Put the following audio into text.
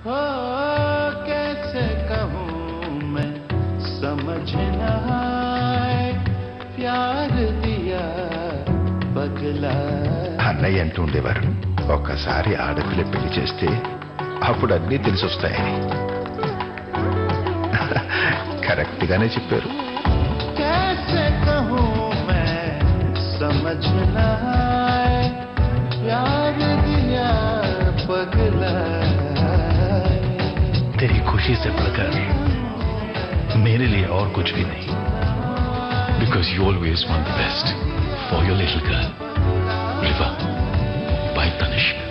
हो कैसे कहूँ मैं समझ न आए प्यार दिया पगला అన్నయ్య అంటూ ఉండేవారు ఒక్కసారి ఆడపిల్ల పెళ్లి చేస్తే అప్పుడు అన్నీ తెలిసొస్తాయని కరెక్ట్ గానే చెప్పారు कैसे कहूँ मैं समझ न आए प्यार दिया पगला तेरी खुशी से बढ़कर मेरे लिए और कुछ भी नहीं because you always want the best for your little girl. Riva by Tanishq.